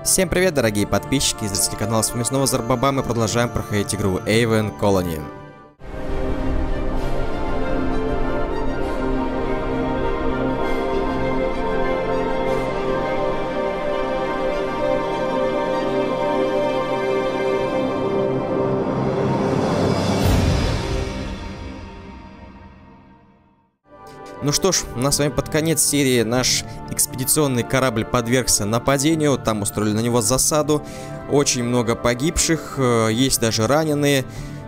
Всем привет, дорогие подписчики и зрители канала. С вами снова Зарбаба. Мы продолжаем проходить игру Haven Colony. Ну что ж, у нас с вами под конец серии наш экспедиционный корабль подвергся нападению. Там устроили на него засаду. Очень много погибших, есть даже раненые.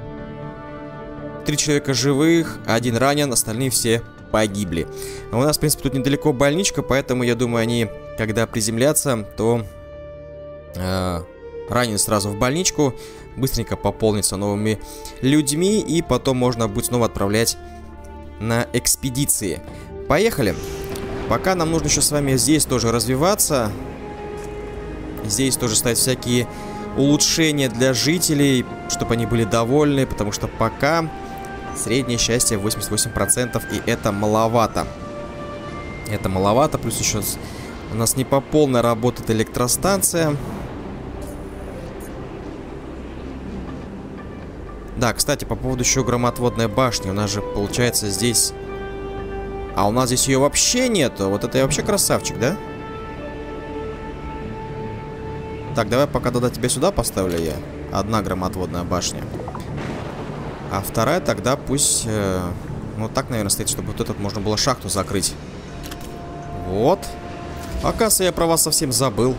3 человека живых, 1 ранен, остальные все погибли. А у нас, в принципе, тут недалеко больничка, поэтому, я думаю, они, когда приземлятся, то ранены сразу в больничку. Быстренько пополнится новыми людьми, и потом можно будет снова отправлять на экспедиции. Поехали. Пока нам нужно еще с вами здесь тоже развиваться. Здесь тоже ставить всякие улучшения для жителей, чтобы они были довольны, потому что пока среднее счастье 88%, и это маловато. Это маловато, плюс еще у нас не по полной работает электростанция. Да, кстати, по поводу еще громотводной башни. У нас же, получается, здесь... А у нас здесь ее вообще нету. Вот это я вообще красавчик, да? Так, давай пока тогда тебя сюда поставлю я. 1 громотводная башня. А 2 тогда пусть... ну, так, наверное, стоит, чтобы вот этот можно было шахту закрыть. Вот. Оказывается, я про вас совсем забыл.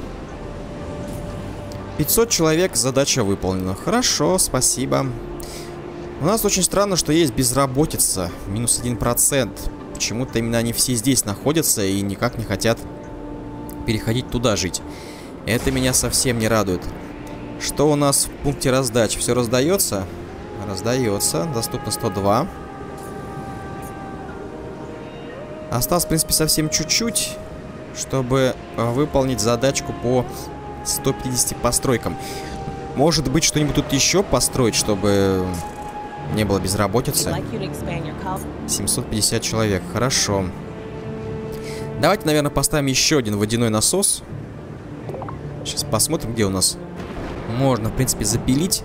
500 человек, задача выполнена. Хорошо, спасибо. У нас очень странно, что есть безработица. Минус 1%. Почему-то именно они все здесь находятся и никак не хотят переходить туда жить. Это меня совсем не радует. Что у нас в пункте раздач? Все раздается? Раздается. Доступно 102. Осталось, в принципе, совсем чуть-чуть, чтобы выполнить задачку по 150 постройкам. Может быть, что-нибудь тут еще построить, чтобы не было безработицы. 750 человек. Хорошо. Давайте, наверное, поставим еще 1 водяной насос. Сейчас посмотрим, где у нас можно, в принципе, запилить.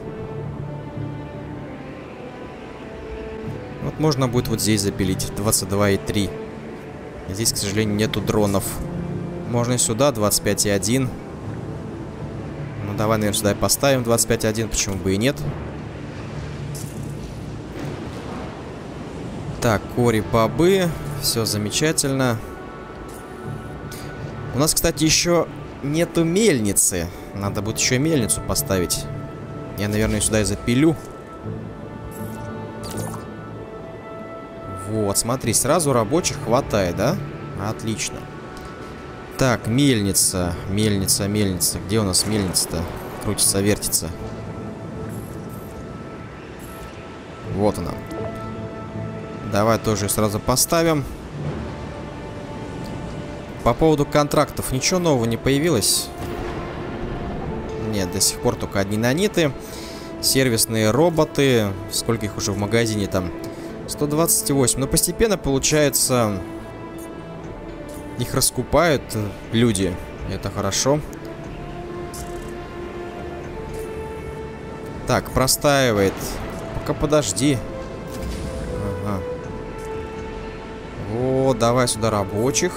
Вот можно будет вот здесь запилить. 22,3. Здесь, к сожалению, нету дронов. Можно и сюда. 25,1. Ну, давай, наверное, сюда и поставим 25,1. Почему бы и нет? Так, кори-бобы. Все замечательно. У нас, кстати, еще нету мельницы. Надо будет еще мельницу поставить. Я, наверное, сюда и запилю. Вот, смотри, сразу рабочих хватает, да? Отлично. Так, мельница. Мельница, мельница. Где у нас мельница-то? Крутится, вертится. Вот она. Давай тоже сразу поставим. По поводу контрактов ничего нового не появилось. Нет, до сих пор только одни наниты. Сервисные роботы. Сколько их уже в магазине там? 128. Но постепенно, получается, их раскупают люди. Это хорошо. Так, простаивает. Пока подожди. Ага. Вот, давай сюда рабочих.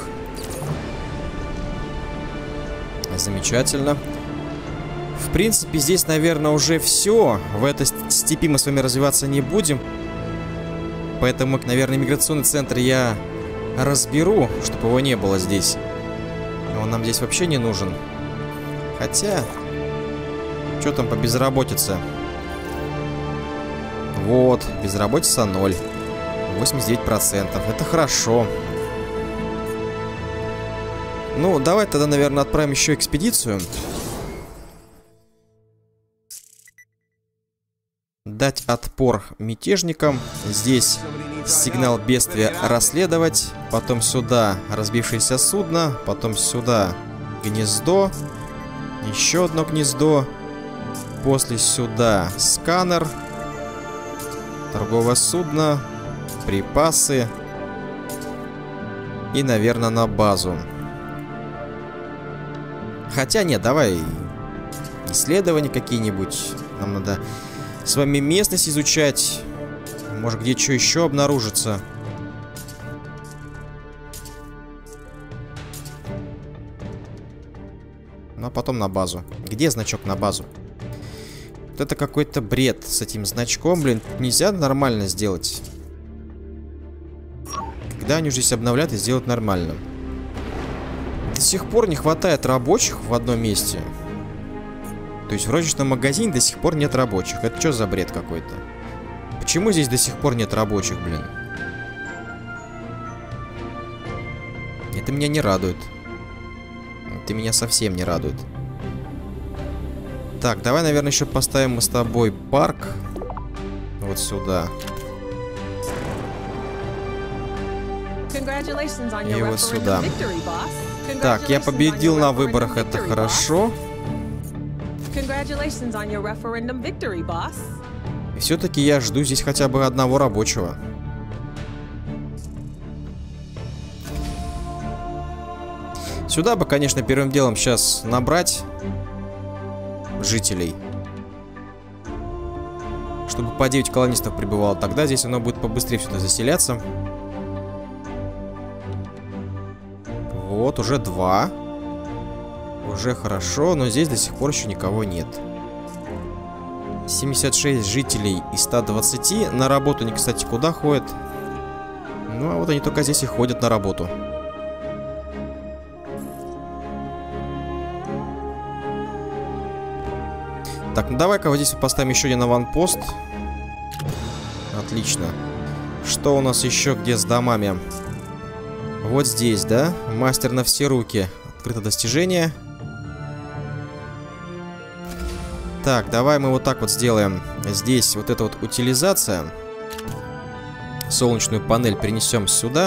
Замечательно. В принципе, здесь, наверное, уже все. В этой степи мы с вами развиваться не будем. Поэтому, наверное, миграционный центр я разберу, чтобы его не было здесь. Он нам здесь вообще не нужен. Хотя, что там по безработице? Вот, безработица 0. 89%. Это хорошо. Ну, давай тогда, наверное, отправим еще экспедицию. Дать отпор мятежникам. Здесь сигнал бедствия расследовать. Потом сюда разбившееся судно. Потом сюда гнездо. Еще одно гнездо. После сюда сканер. Торговое судно. Припасы. И, наверное, на базу. Хотя нет, давай исследования какие-нибудь. Нам надо с вами местность изучать. Может, где что еще обнаружится. Ну, а потом на базу. Где значок на базу? Вот это какой-то бред с этим значком, блин. Нельзя нормально сделать. Когда они уже здесь обновляют и сделают нормально. До сих пор не хватает рабочих в одном месте. То есть в розничном магазине до сих пор нет рабочих. Это что за бред какой-то? Почему здесь до сих пор нет рабочих, блин? Это меня не радует. Это меня совсем не радует. Так, давай, наверное, еще поставим мы с тобой парк. Вот сюда. И вот сюда. Так, я победил на выборах, это хорошо. И все-таки я жду здесь хотя бы одного рабочего. Сюда бы, конечно, первым делом сейчас набрать жителей. Чтобы по 9 колонистов прибывало. Тогда здесь оно будет побыстрее сюда заселяться. Вот, уже 2. Уже хорошо, но здесь до сих пор еще никого нет. 76 жителей из 120. На работу они, кстати, куда ходят? Ну, а вот они только здесь и ходят на работу. Так, ну давай-ка вот здесь поставим еще один аванпост. Отлично. Что у нас еще где с домами? Вот здесь, да? Мастер на все руки. Открыто достижение. Так, давай мы вот так вот сделаем. Здесь вот эта вот утилизация. Солнечную панель перенесем сюда.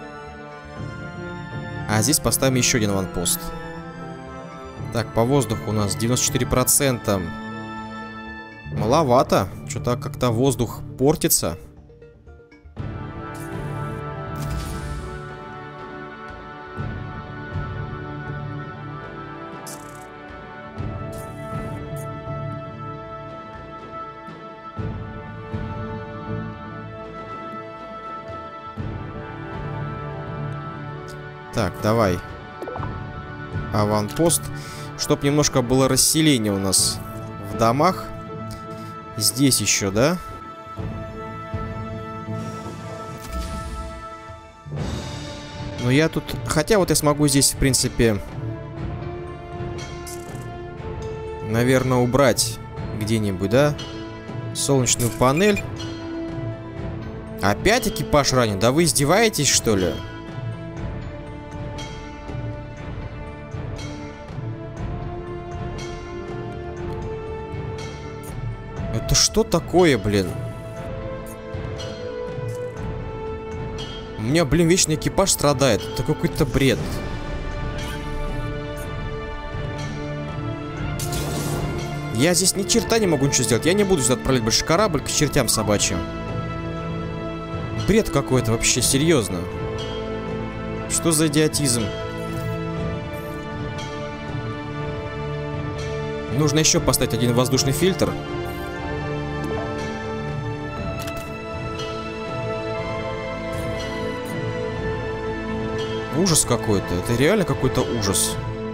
А здесь поставим еще один аванпост. Так, по воздуху у нас 94%. Маловато. Что-то как-то воздух портится. Так, давай. Аванпост. Чтоб немножко было расселение у нас в домах. Здесь еще, да? Но я тут... Хотя вот я смогу здесь, в принципе... Наверное, убрать где-нибудь, да? Солнечную панель. Опять экипаж ранен? Да вы издеваетесь, что ли? Это что такое, блин? У меня, блин, вечно экипаж страдает. Это какой-то бред. Я здесь ни черта не могу ничего сделать. Я не буду сюда отправлять больше корабль к чертям собачьим. Бред какой-то вообще, серьезно. Что за идиотизм? Нужно еще поставить один воздушный фильтр. Ужас какой-то. Это реально какой-то ужас.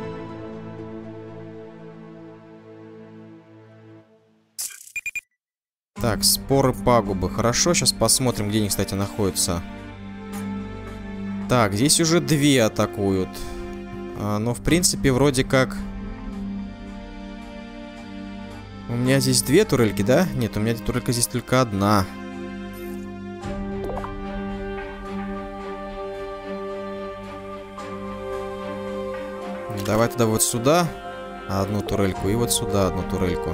Так, споры пагубы. Хорошо, сейчас посмотрим, где они, кстати, находятся. Так, здесь уже 2 атакуют. Но, в принципе, вроде как... У меня здесь 2 турельки, да? Нет, у меня турелька здесь только 1. Давай тогда вот сюда 1 турельку и вот сюда 1 турельку.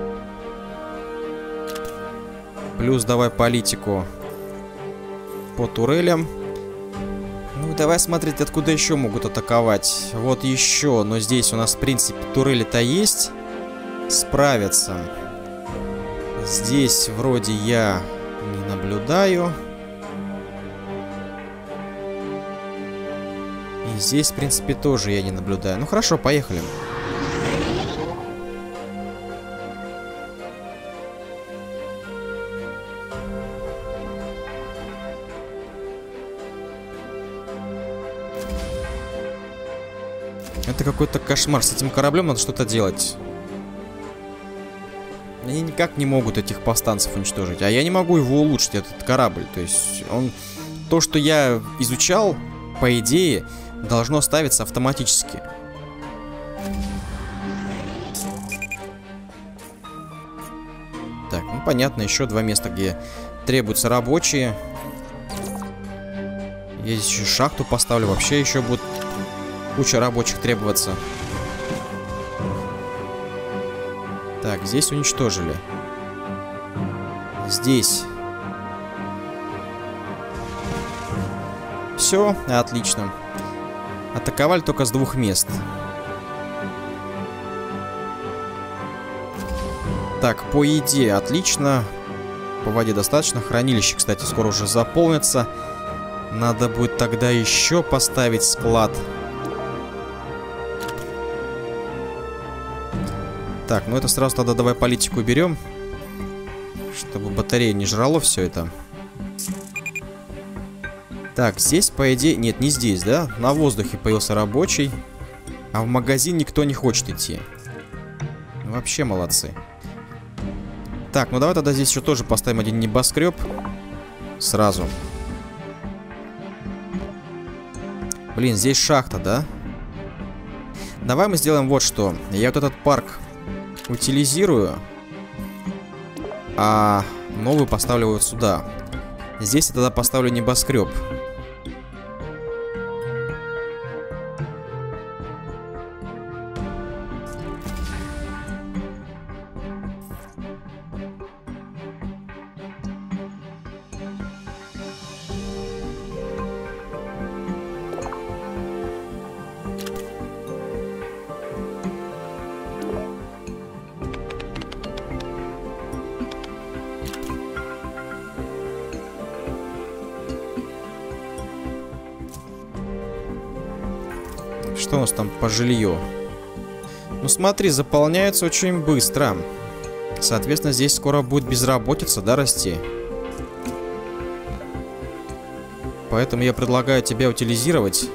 Плюс давай политику по турелям. Ну, давай смотреть, откуда еще могут атаковать. Вот еще, но здесь у нас, в принципе, турели-то есть. Справятся. Здесь вроде я не наблюдаю. И здесь, в принципе, тоже я не наблюдаю. Ну, хорошо, поехали. Это какой-то кошмар. С этим кораблем надо что-то делать. Они никак не могут этих повстанцев уничтожить. А я не могу его улучшить, этот корабль. То есть он... То, что я изучал, по идее, должно ставиться автоматически. Так, ну понятно, еще 2 места, где требуются рабочие. Я здесь еще шахту поставлю. Вообще еще будет куча рабочих требоваться. Так, здесь уничтожили. Здесь. Все, отлично. Атаковали только с 2 мест. Так, по еде отлично. По воде достаточно. Хранилище, кстати, скоро уже заполнится. Надо будет тогда еще поставить склад. Так, ну это сразу тогда давай политику берем. Чтобы батарея не жрало все это. Так, здесь, по идее... Нет, не здесь, да? На воздухе появился рабочий. А в магазин никто не хочет идти. Вообще молодцы. Так, ну давай тогда здесь еще тоже поставим один небоскреб. Сразу. Блин, здесь шахта, да? Давай мы сделаем вот что. Я вот этот парк утилизирую. А новый поставлю вот сюда. Здесь я тогда поставлю небоскреб. Что у нас там по жилью? Ну смотри, заполняется очень быстро. Соответственно, здесь скоро будет безработица, да, расти. Поэтому я предлагаю тебя утилизировать.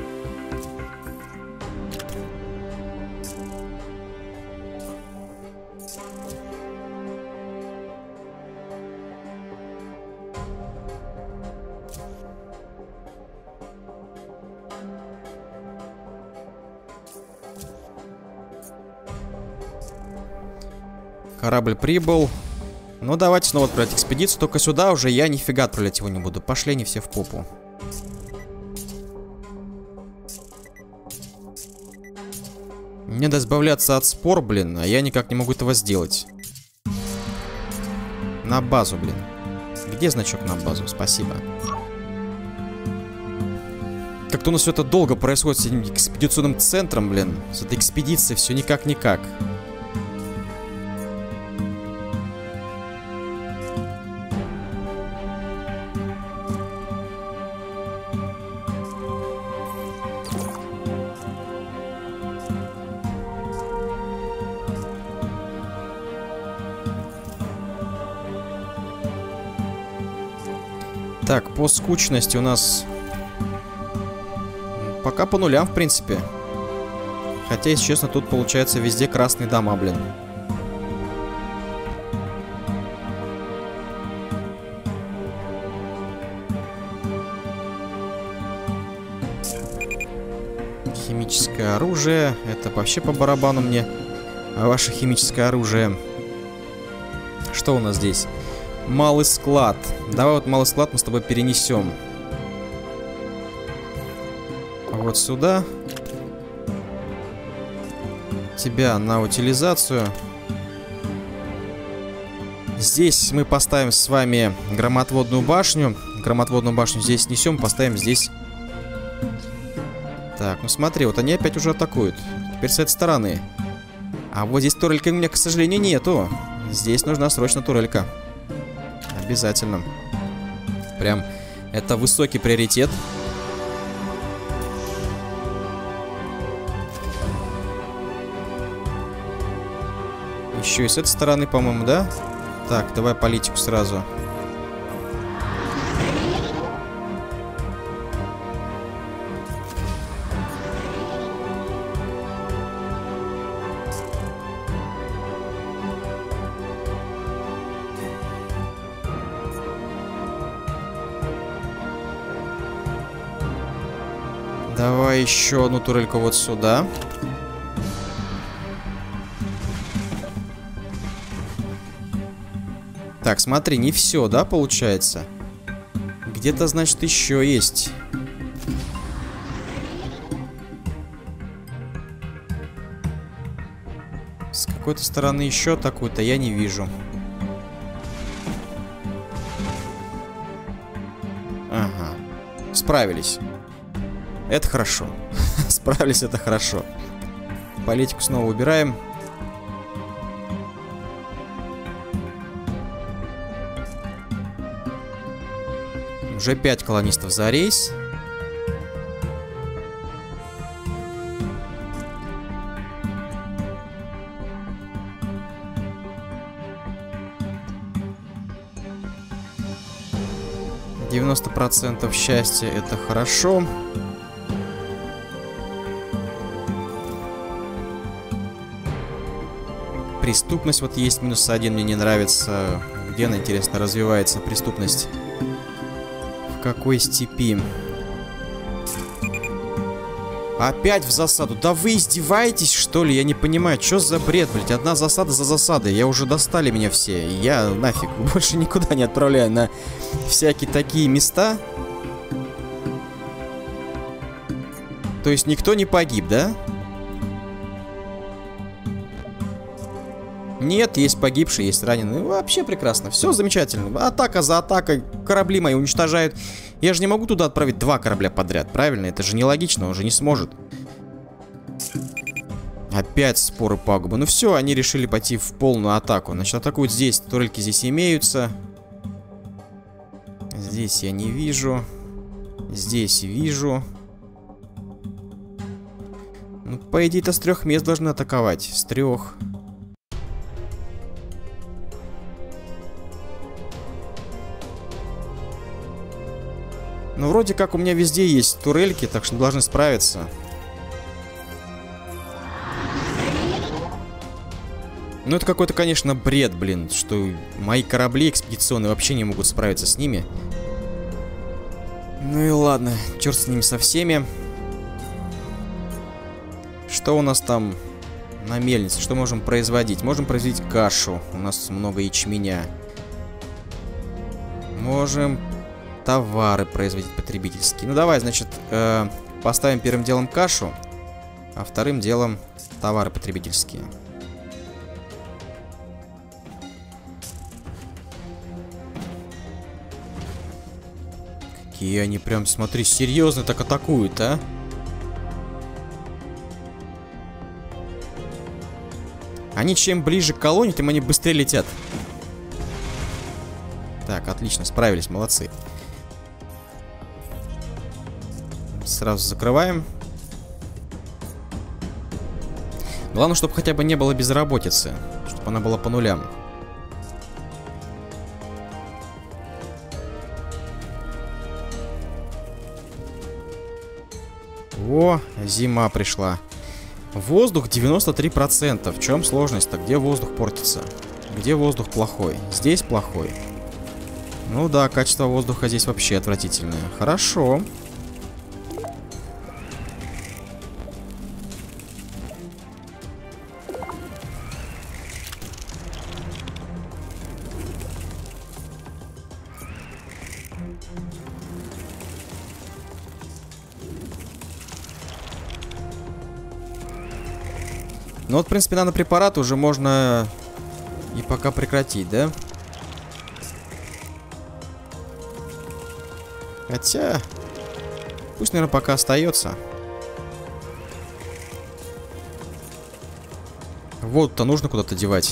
Корабль прибыл. Ну, давайте снова отправить экспедицию. Только сюда уже я нифига отправлять его не буду. Пошли они все в попу. Мне надо избавляться от спор, блин. А я никак не могу этого сделать. На базу, блин. Где значок на базу? Спасибо. Как-то у нас все это долго происходит с этим экспедиционным центром, блин. С этой экспедицией все никак-никак. Так, по скучности у нас пока по нулям, в принципе. Хотя, если честно, тут получается везде красные дома, блин. Химическое оружие. Это вообще по барабану мне. А ваше химическое оружие. Что у нас здесь? Малый склад. Давай вот малый склад мы с тобой перенесем. Вот сюда. Тебя на утилизацию. Здесь мы поставим с вами громотводную башню. Громотводную башню здесь снесем, поставим здесь. Так, ну смотри, вот они опять уже атакуют. Теперь с этой стороны. А вот здесь турелька у меня, к сожалению, нету. Здесь нужна срочно турелька. Обязательно. Прям это высокий приоритет. Еще и с этой стороны, по-моему, да? Так, давай политику сразу. Давай еще одну турельку вот сюда. Так, смотри, не все, да, получается? Где-то, значит, еще есть. С какой-то стороны еще такую-то я не вижу. Ага. Справились. Это хорошо. Справились, это хорошо. Политику снова убираем. Уже 5 колонистов за рейс. %90 счастья, это хорошо. Преступность вот есть -1, мне не нравится. Где она, интересно, развивается, преступность? В какой степи? Опять в засаду. Да вы издеваетесь, что ли? Я не понимаю, что за бред, блядь? Одна засада за засадой. Я уже достали меня все. Я нафиг больше никуда не отправляю на всякие такие места. То есть никто не погиб, да? Нет, есть погибшие, есть раненые. Вообще прекрасно. Все замечательно. Атака за атакой. Корабли мои уничтожают. Я же не могу туда отправить 2 корабля подряд, правильно? Это же нелогично, он же не сможет. Опять споры пагубы. Ну все, они решили пойти в полную атаку. Значит, атакуют здесь. Турельки здесь имеются. Здесь я не вижу. Здесь вижу. Ну, по идее-то с 3 мест должны атаковать. С 3. Ну, вроде как у меня везде есть турельки, так что должны справиться. Ну, это какой-то, конечно, бред, блин, что мои корабли экспедиционные вообще не могут справиться с ними. Ну и ладно, черт с ними со всеми. Что у нас там на мельнице? Что можем производить? Можем производить кашу. У нас много ячменя. Можем товары производить потребительские. Ну давай, значит, поставим первым делом кашу, а вторым делом товары потребительские. Какие они прям, смотри, серьезно так атакуют, а? Они чем ближе к колонии, тем они быстрее летят. Так, отлично, справились, молодцы. Сразу закрываем. Главное, чтобы хотя бы не было безработицы. Чтобы она была по нулям. О, зима пришла. Воздух 93%. В чем сложность-то? Где воздух портится? Где воздух плохой? Здесь плохой. Ну да, качество воздуха здесь вообще отвратительное. Хорошо. Ну вот, в принципе, нанопрепараты уже можно и пока прекратить, да? Хотя, пусть, наверное, пока остается. Воду-то нужно куда-то девать.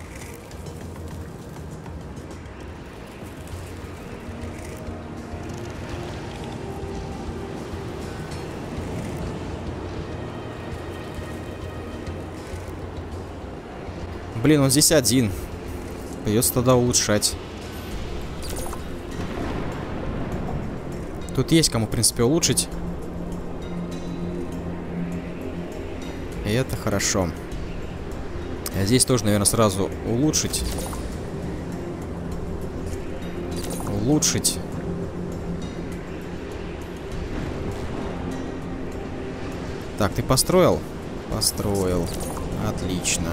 Блин, он здесь один. Придется тогда улучшать. Тут есть кому, в принципе, улучшить. И это хорошо. А здесь тоже, наверное, сразу улучшить. Улучшить. Так, ты построил? Построил. Отлично.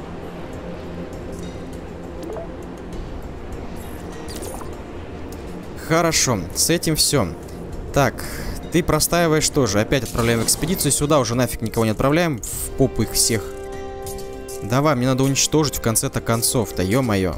Хорошо, с этим все. Так, ты простаиваешь тоже. Опять отправляем в экспедицию. Сюда уже нафиг никого не отправляем. В попу их всех. Давай, мне надо уничтожить в конце-то концов-то, ё-моё.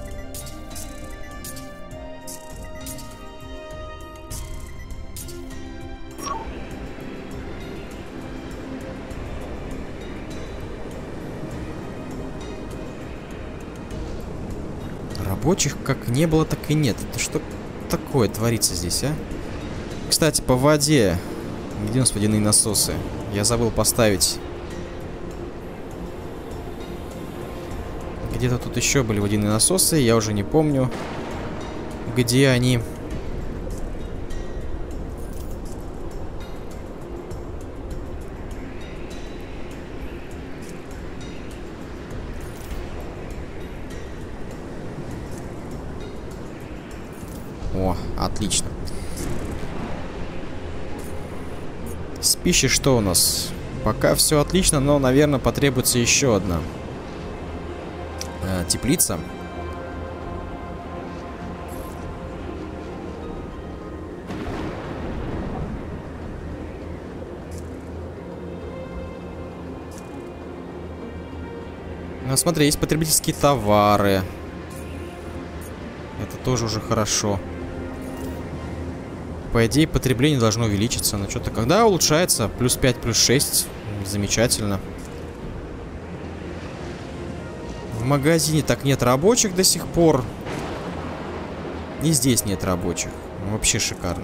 Рабочих как не было, так и нет. Это что такое творится здесь, а? Кстати, по воде. Где у нас водяные насосы? Я забыл поставить. Где-то тут еще были водяные насосы. Я уже не помню, где они. О, отлично. С пищей что у нас? Пока все отлично, но, наверное, потребуется еще одна теплица. Ну, смотри, есть потребительские товары. Это тоже уже хорошо. По идее, потребление должно увеличиться. Но что-то когда улучшается? Плюс 5, плюс 6. Замечательно. В магазине так нет рабочих до сих пор. И здесь нет рабочих. Вообще шикарно.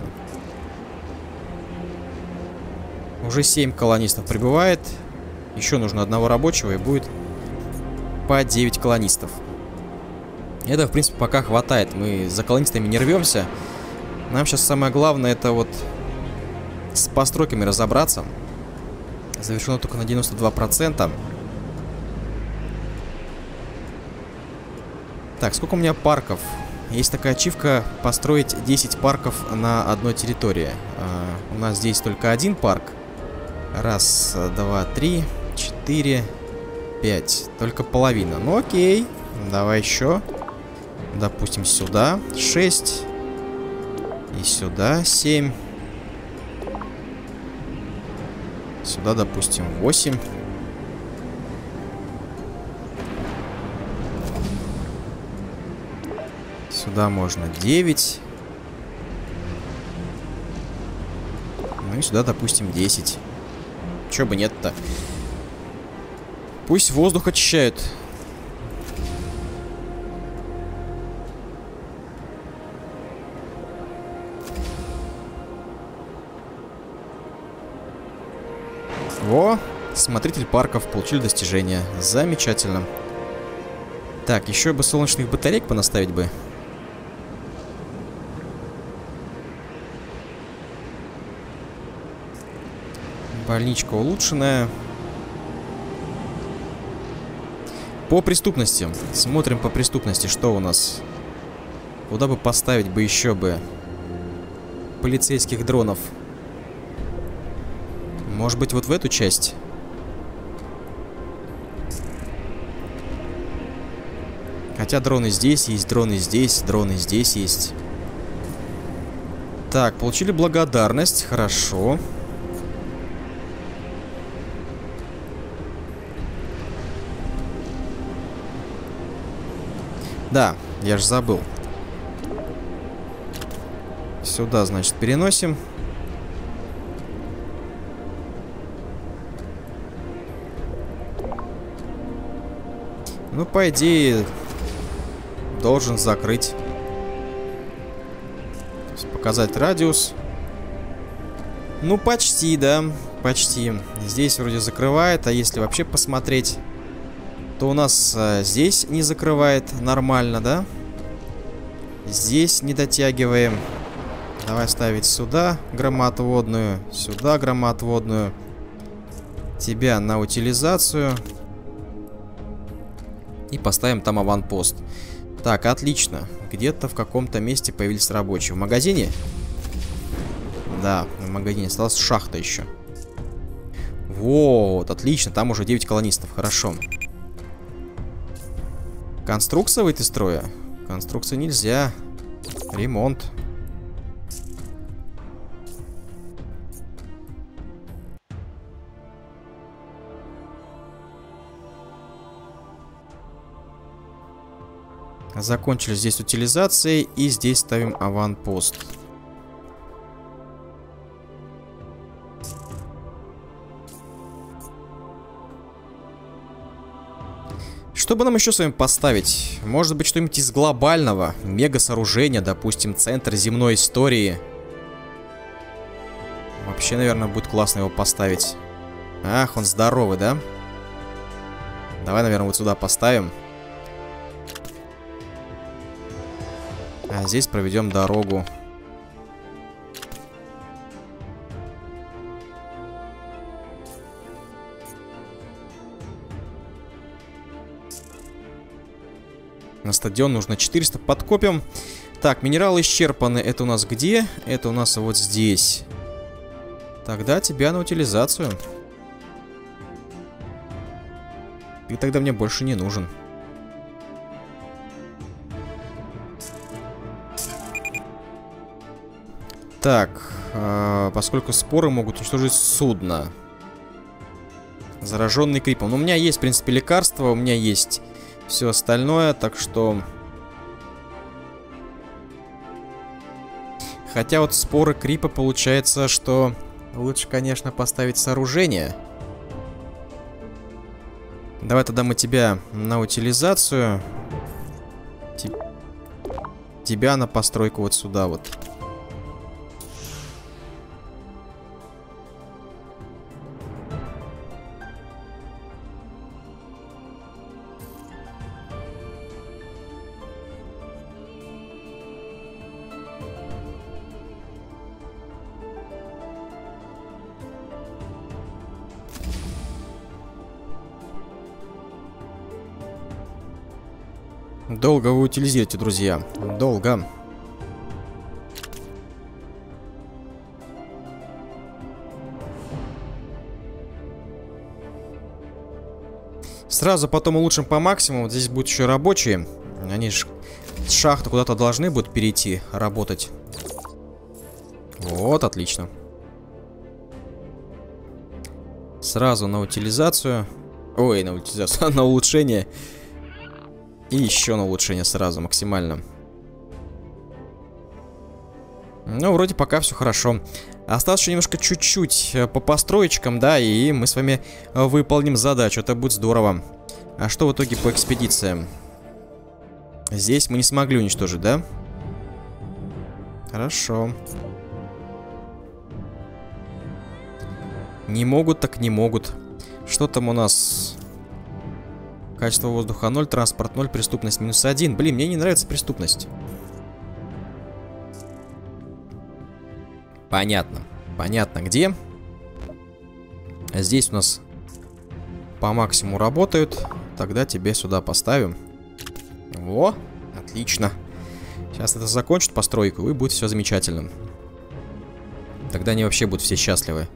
Уже 7 колонистов прибывает. Еще нужно одного рабочего, и будет по 9 колонистов. Это, в принципе, пока хватает. Мы за колонистами не рвемся. Нам сейчас самое главное это вот с постройками разобраться. Завершено только на 92%. Так, сколько у меня парков? Есть такая ачивка построить 10 парков на одной территории. У нас здесь только один парк. Раз, два, три, 4, 5. Только половина. Ну окей. Давай еще. Допустим, сюда 6. И сюда 7. Сюда, допустим, 8. Сюда можно 9. Ну и сюда, допустим, 10. Чё бы нет-то. Пусть воздух очищают. Во, смотритель парков, получили достижение. Замечательно. Так, еще бы солнечных батареек понаставить бы. Больничка улучшенная. По преступности. Смотрим по преступности, что у нас. Куда бы поставить бы еще бы полицейских дронов? Может быть, вот в эту часть? Хотя дроны здесь есть, дроны здесь есть. Так, получили благодарность. Хорошо. Да, я же забыл. Сюда, значит, переносим. Ну, по идее, должен закрыть. То есть показать радиус. Ну, почти, да. Почти. Здесь вроде закрывает, а если вообще посмотреть, то у нас здесь не закрывает нормально, да? Здесь не дотягиваем. Давай ставить сюда громоотводную, сюда громоотводную. Тебя на утилизацию. И поставим там аванпост. Так, отлично. Где-то в каком-то месте появились рабочие. В магазине? Да, в магазине осталась шахта еще. Вот, отлично, там уже 9 колонистов, хорошо. Конструкция выйти из строя? Конструкция нельзя. Ремонт. Закончили здесь утилизацией, и здесь ставим аванпост. Что бы нам еще с вами поставить? Может быть, что-нибудь из глобального? Мега-сооружения, допустим, центр земной истории. Вообще, наверное, будет классно его поставить. Ах, он здоровый, да? Давай, наверное, вот сюда поставим. А здесь проведем дорогу. На стадион нужно 400. Подкопим. Так, минералы исчерпаны. Это у нас где? Это у нас вот здесь. Тогда тебя на утилизацию. Ты тогда мне больше не нужен. Так, поскольку споры могут уничтожить судно. Зараженный крипом. Но у меня есть, в принципе, лекарства, у меня есть все остальное, так что... Хотя вот споры крипа получается, что лучше, конечно, поставить сооружение. Давай тогда мы тебя на утилизацию. Тебя на постройку вот сюда вот. Долго вы утилизируете, друзья. Долго. Сразу потом улучшим по максимуму. Здесь будут еще рабочие. Они с шахты куда-то должны будут перейти, работать. Вот, отлично. Сразу на утилизацию. Ой, на утилизацию, на улучшение. И еще на улучшение сразу, максимально. Ну, вроде пока все хорошо. Осталось еще немножко чуть-чуть по построечкам, да, и мы с вами выполним задачу. Это будет здорово. А что в итоге по экспедициям? Здесь мы не смогли уничтожить, да? Хорошо. Не могут, так не могут. Что там у нас? Качество воздуха 0, транспорт 0, преступность -1. Блин, мне не нравится преступность. Понятно. Понятно, где. Здесь у нас по максимуму работают. Тогда тебе сюда поставим. Во, отлично. Сейчас это закончит постройку, и будет все замечательно. Тогда они вообще будут все счастливы.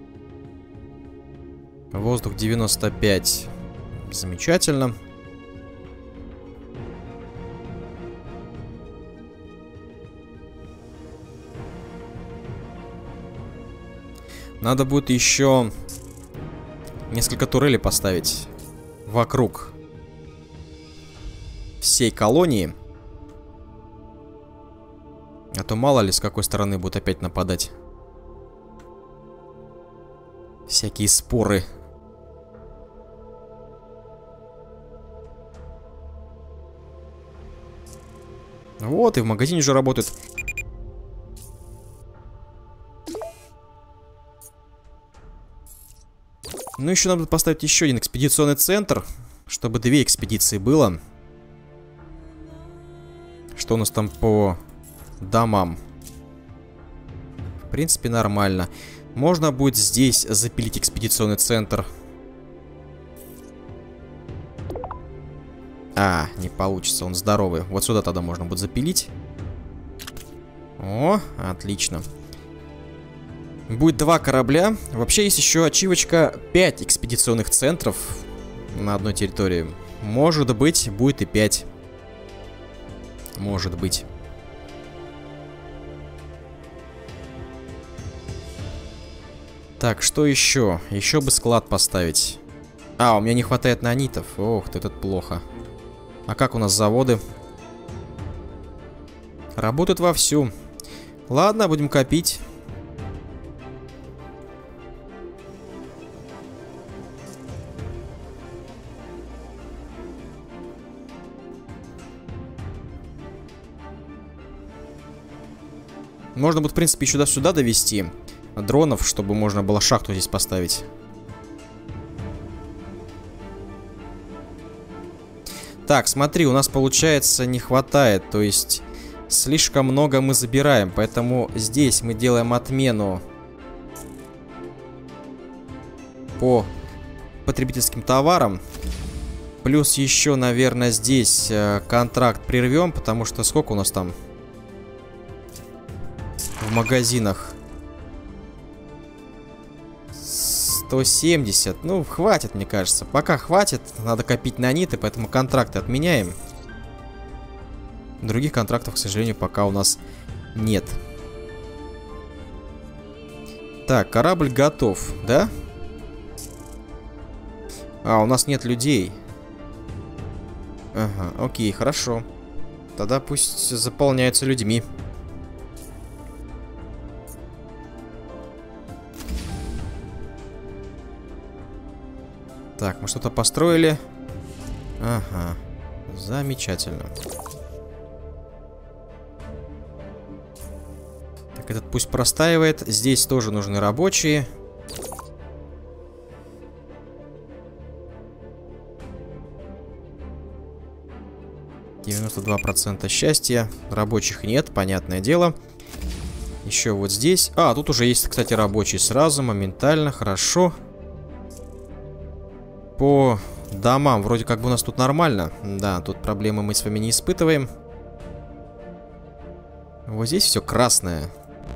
Воздух 95. Замечательно. Надо будет еще несколько турелей поставить вокруг всей колонии. А то мало ли с какой стороны будут опять нападать. Всякие споры. Вот, и в магазине уже работает. Ну, еще надо поставить еще один экспедиционный центр, чтобы 2 экспедиции было. Что у нас там по домам? В принципе, нормально. Можно будет здесь запилить экспедиционный центр. А, не получится, он здоровый. Вот сюда тогда можно будет запилить. О, отлично. Будет 2 корабля. Вообще есть еще ачивочка 5 экспедиционных центров на одной территории. Может быть, будет и 5. Может быть. Так, что еще? Еще бы склад поставить. А, у меня не хватает нанитов. Ох, это плохо. А как у нас заводы? Работают вовсю. Ладно, будем копить. Можно будет, в принципе, еще сюда довести дронов, чтобы можно было шахту здесь поставить. Так, смотри, у нас, получается, не хватает. То есть, слишком много мы забираем. Поэтому здесь мы делаем отмену по потребительским товарам. Плюс еще, наверное, здесь контракт прервем. Потому что сколько у нас там в магазинах? 170. Ну, хватит, мне кажется. Пока хватит. Надо копить наниты, поэтому контракты отменяем. Других контрактов, к сожалению, пока у нас нет. Так, корабль готов, да? А, у нас нет людей. Ага, окей, хорошо. Тогда пусть заполняются людьми. Так, мы что-то построили. Ага, замечательно. Так, этот пусть простаивает. Здесь тоже нужны рабочие. %92 счастья. Рабочих нет, понятное дело. Еще вот здесь. А, тут уже есть, кстати, рабочие сразу, моментально, хорошо. По домам вроде как бы у нас тут нормально. Да, тут проблемы мы с вами не испытываем. Вот здесь все красное.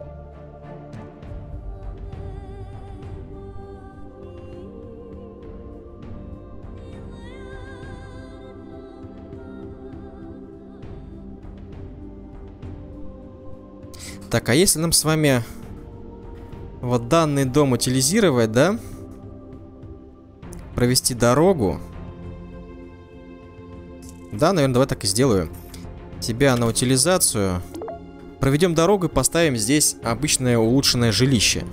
Так, а если нам с вами вот данный дом утилизировать, да? Провести дорогу. Да, наверное, давай так и сделаю. Тебя на утилизацию. Проведем дорогу и поставим здесь обычное улучшенное жилище.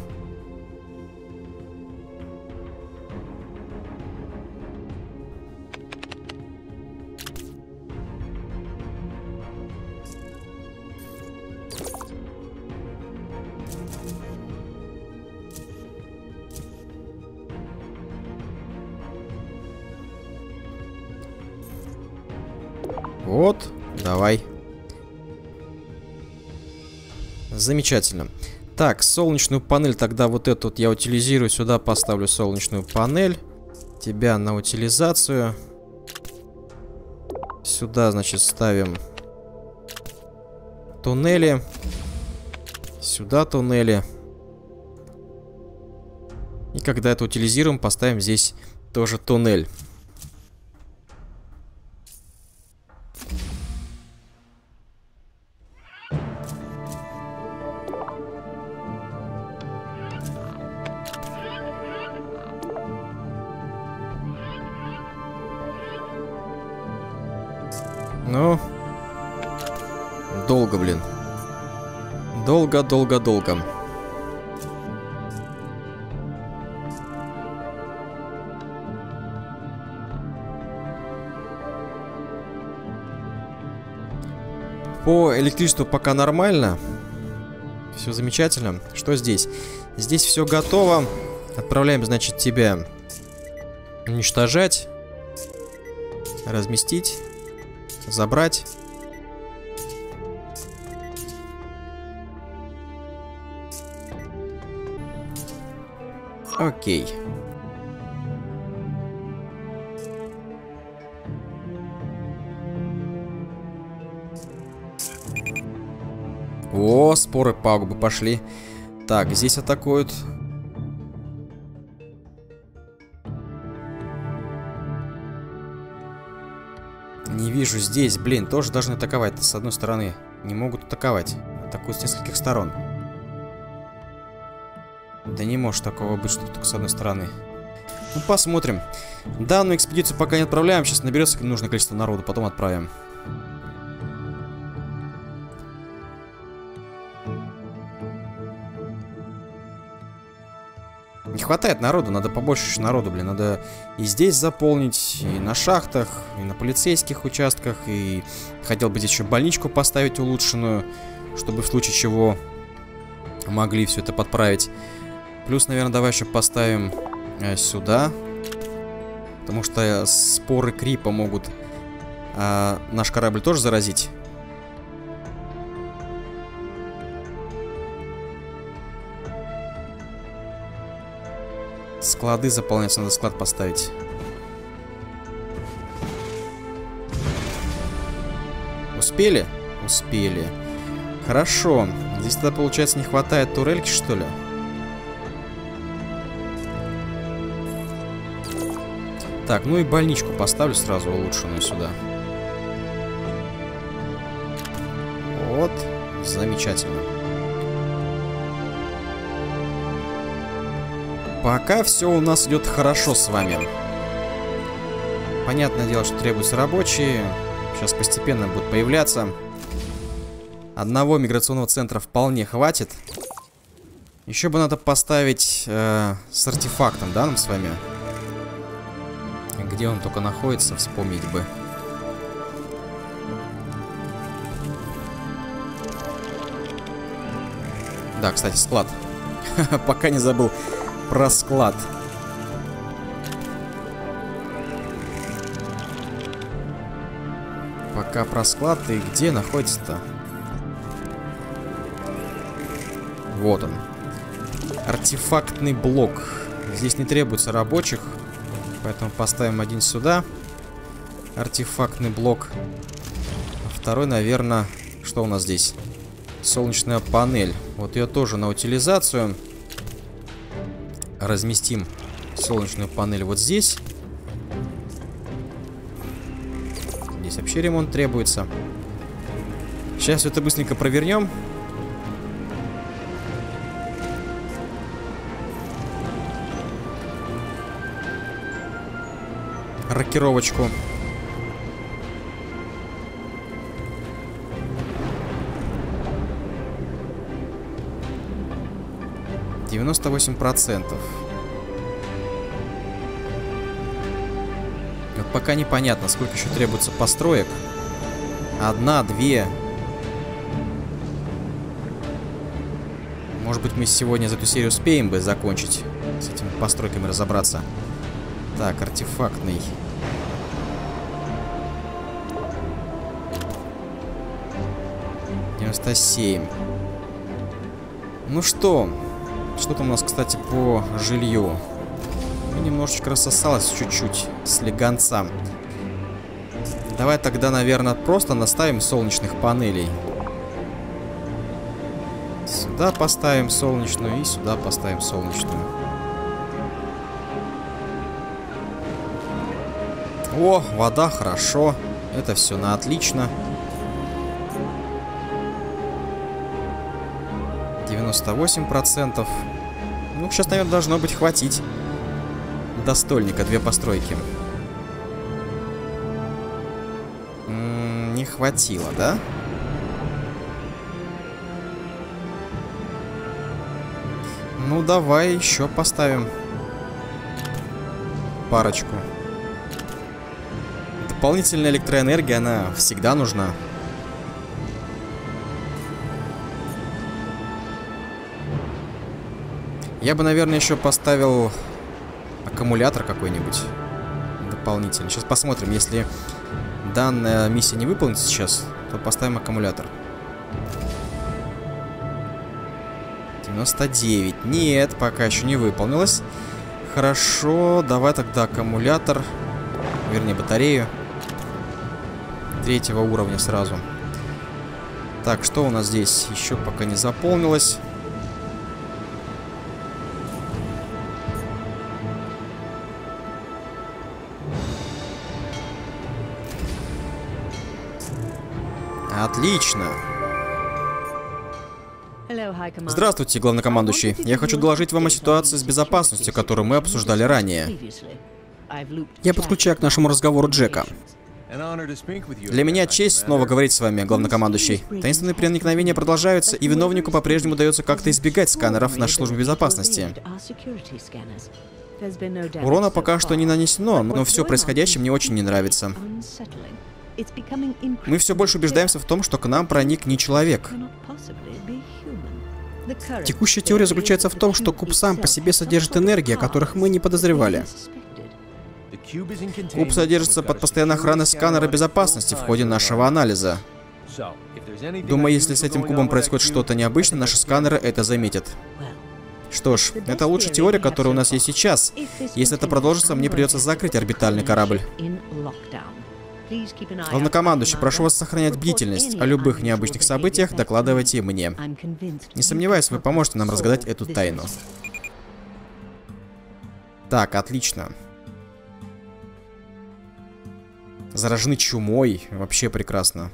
Вот, давай. Замечательно. Так, солнечную панель тогда вот эту вот я утилизирую. Сюда поставлю солнечную панель. Тебя на утилизацию. Сюда, значит, ставим туннели. Сюда туннели. И когда это утилизируем, поставим здесь тоже туннель. Ну, долго, блин. Долго. По электричеству пока нормально. Все замечательно. Что здесь? Здесь все готово. Отправляем, значит, тебя уничтожать. Разместить. Забрать. Окей. О, споры пагубы пошли. Так, здесь атакуют. Не вижу здесь, блин, тоже должны атаковать с одной стороны. Не могут атаковать. Атакуют с нескольких сторон. Да не может такого быть, что только с одной стороны. Ну, посмотрим. Данную экспедицию пока не отправляем. Сейчас наберется нужное количество народу, потом отправим. Не хватает народу, надо побольше еще народу, блин. Надо и здесь заполнить, и на шахтах, и на полицейских участках. И хотел бы здесь еще больничку поставить улучшенную, чтобы в случае чего могли все это подправить. Плюс, наверное, давай еще поставим сюда. Потому что споры крипа могут наш корабль тоже заразить. Склады заполняются, надо склад поставить. Успели? Успели. Хорошо. Здесь тогда, получается, не хватает турельки, что ли? Так, ну и больничку поставлю сразу улучшенную сюда. Вот. Замечательно. Пока все у нас идет хорошо с вами. Понятное дело, что требуются рабочие. Сейчас постепенно будут появляться. Одного миграционного центра вполне хватит. Еще бы надо поставить с артефактом, да, нам с вами? Где он только находится, вспомнить бы. Да, кстати, склад. Пока не забыл про склад. Пока про склад. И где находится-то? Вот он. Артефактный блок. Здесь не требуется рабочих. Поэтому поставим один сюда. Артефактный блок. А второй, наверное... Что у нас здесь? Солнечная панель. Вот ее тоже на утилизацию. Разместим солнечную панель вот здесь. Здесь вообще ремонт требуется. Сейчас все это быстренько провернем. Рокировочку. %. Вот пока непонятно, сколько еще требуется построек. 1, 2. Может быть, мы сегодня за эту серию успеем бы закончить с этими постройками, разобраться. Так, артефактный. $97. Ну что? Что там у нас, кстати, по жилью? Ну, немножечко рассосалось чуть-чуть с легонца. Давай тогда, наверное, просто наставим солнечных панелей. Сюда поставим солнечную и сюда поставим солнечную. О, вода, хорошо. Это все на отлично. 98%. Ну, сейчас, наверное, должно быть хватить. До стольника 2 постройки. Не хватило, да? Ну, давай еще поставим парочку. Дополнительная электроэнергия, она всегда нужна. Я бы, наверное, еще поставил аккумулятор какой-нибудь дополнительный. Сейчас посмотрим, если данная миссия не выполнится сейчас, то поставим аккумулятор. 99. Нет, пока еще не выполнилось. Хорошо, давай тогда аккумулятор, вернее батарею 3-го уровня сразу. Так, что у нас здесь еще пока не заполнилось? Отлично. Здравствуйте, главнокомандующий. Я хочу доложить вам о ситуации с безопасностью, которую мы обсуждали ранее. Я подключаю к нашему разговору Джека. Для меня честь снова говорить с вами, главнокомандующий. Таинственные проникновения продолжаются, и виновнику по-прежнему удается как-то избегать сканеров нашей службы безопасности. Урона пока что не нанесено, но все происходящее мне очень не нравится. Мы все больше убеждаемся в том, что к нам проник не человек. Текущая теория заключается в том, что куб сам по себе содержит энергии, о которых мы не подозревали. Куб содержится под постоянной охраной сканера безопасности в ходе нашего анализа. Думаю, если с этим кубом происходит что-то необычное, наши сканеры это заметят. Что ж, это лучшая теория, которая у нас есть сейчас. Если это продолжится, мне придется закрыть орбитальный корабль. Главнокомандующий, прошу вас сохранять бдительность. О любых необычных событиях докладывайте мне. Не сомневаюсь, вы поможете нам разгадать эту тайну. Так, отлично. Заражены чумой. Вообще прекрасно.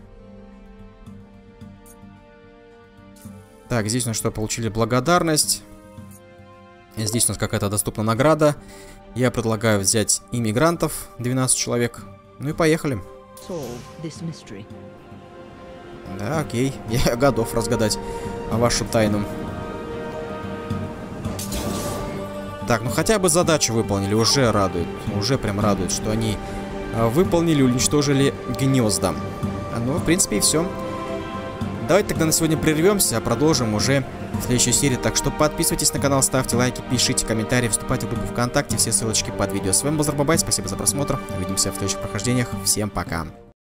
Так, здесь у нас что? Получили благодарность. Здесь у нас какая-то доступна награда. Я предлагаю взять иммигрантов. 12 человек. Ну и поехали. Да, окей. Я готов разгадать вашу тайну. Так, ну хотя бы задачу выполнили. Уже радует. Уже прям радует, что они выполнили, уничтожили гнезда. Ну, в принципе, и все. Давайте тогда на сегодня прервемся, а продолжим уже в следующей серии. Так что подписывайтесь на канал, ставьте лайки, пишите комментарии, вступайте в группу ВКонтакте. Все ссылочки под видео. С вами был Зарбабай, спасибо за просмотр. Увидимся в следующих прохождениях. Всем пока.